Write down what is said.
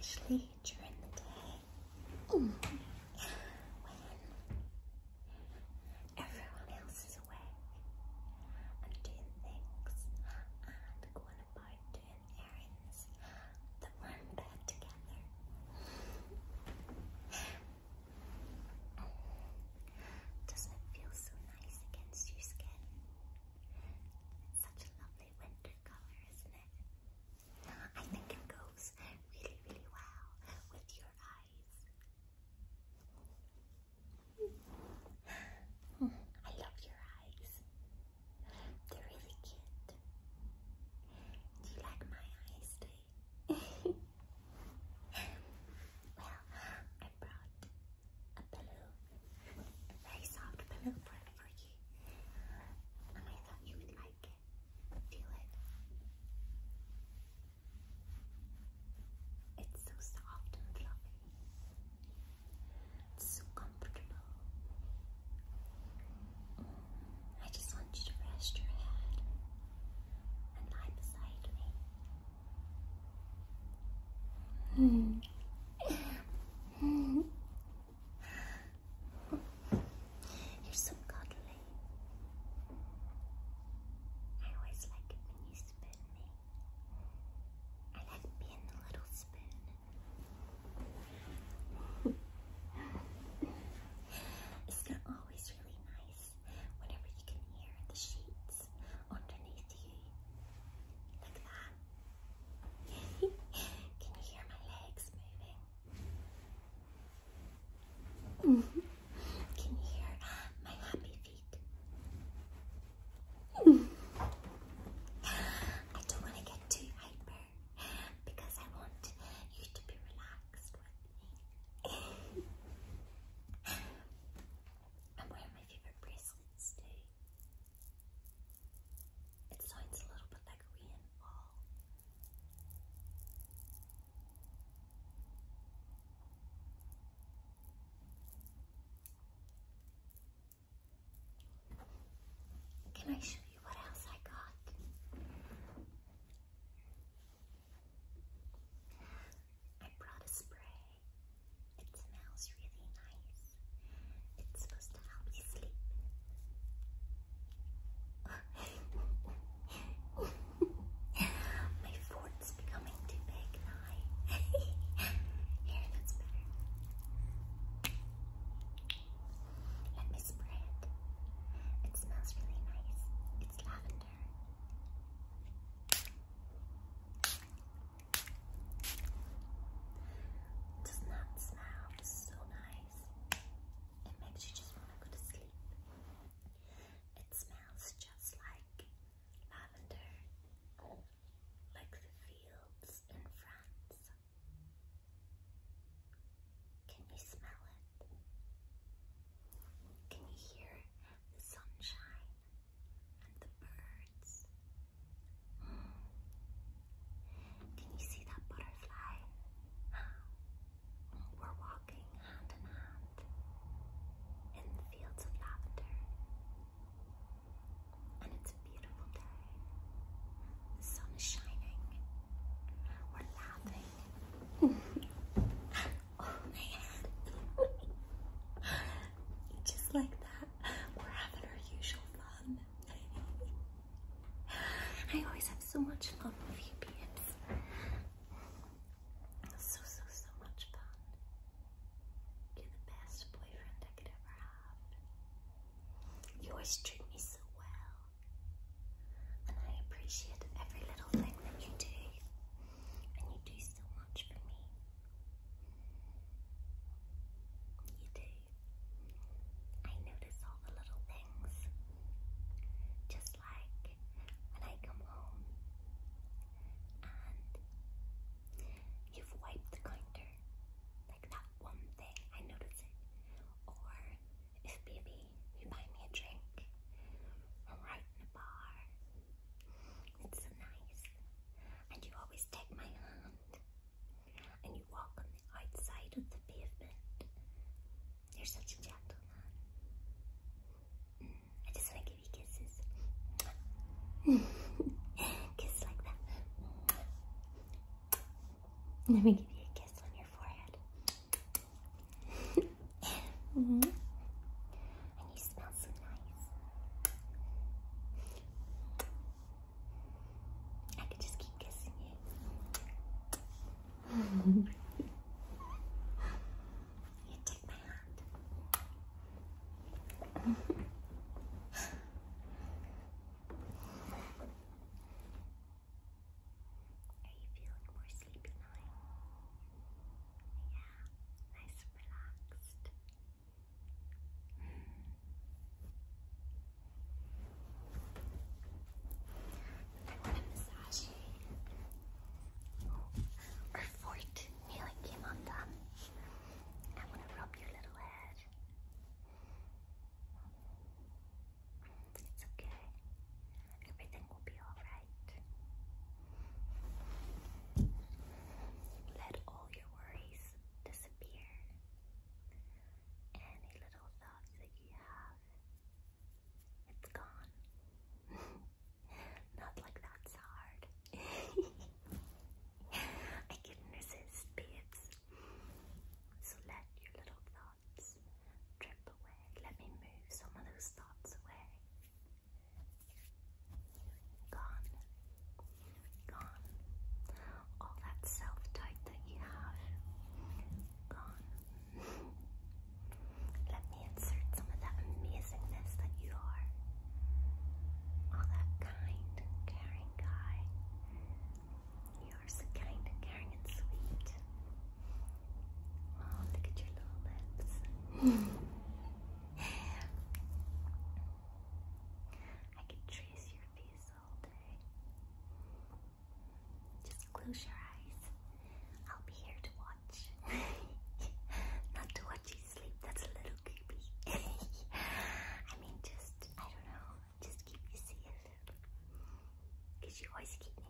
especially during the day when everyone else is awake and doing things and going about doing errands that we're in bed together. Doesn't it feel so nice against your skin? It's such a lovely winter colour, isn't it? I think it goes really, really well with your eyes. I love your eyes. They're really cute. Do you like my eyes too? Well, I brought a pillow, a very soft pillow for you, and I thought you would like it. Feel it. It's so soft and fluffy. It's so comfortable. I just want you to rest your head and lie beside me. You're so cuddly. I always like it when you spoon me. I like being the little spoon. Isn't it always really nice whenever you can hear the sheets underneath you? Like that. Can you hear my legs moving? Can you hear my happy feet? I don't want to get too hyper because I want you to be relaxed with me. I'm wearing my favorite bracelets too. It sounds a little bit like rainfall. Can I show you what else I got? I brought a spray. It smells really nice. It's supposed to help you sleep. My fort's becoming too big now. Here, that's better. Let me spray it. It smells really nice. It's lavender. Doesn't that smell so nice? It makes you just want to go to sleep. It smells just like lavender, like the fields in France. Can you smell it? Can you hear the sunshine and the birds? Can you see that butterfly? We're walking hand in hand in the fields of lavender, and it's a beautiful day. The sun is shining. We're laughing. Oh my head. Just like that, we're having our usual fun. I always have so much fun with you, babes. So much fun. You're the best boyfriend I could ever have. You always treat me so well. And I appreciate every little thing that you do. And you do so much for me. You do. I notice all the little things. Just like when I come home and you've wiped the counter. Like that one thing, I notice it. Or if maybe you buy me a drink or we're out in a bar. It's so nice. And you always take my hand and you walk on the outside of the pavement. You're such a gentleman. I just want to give you kisses. Kiss like that. Let me give you a kiss like close your eyes. I'll be here to watch. Not to watch you sleep, that's a little creepy. I mean, just, I don't know, just keep you safe. Because you always keep me